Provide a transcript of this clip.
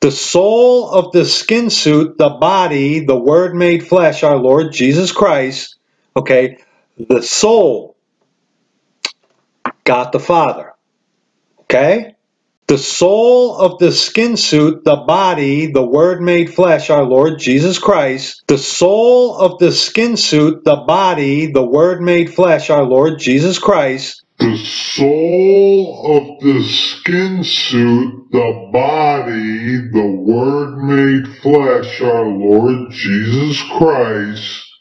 The soul of the skin suit, the body, the Word made flesh, our Lord Jesus Christ, okay, the soul got the Father, okay? The soul of the skin suit, the body, the Word made flesh, our Lord Jesus Christ, the soul of the skin suit, the body, the Word made flesh, our Lord Jesus Christ, the soul of the skin suit, the body, the Word made flesh, our Lord Jesus Christ,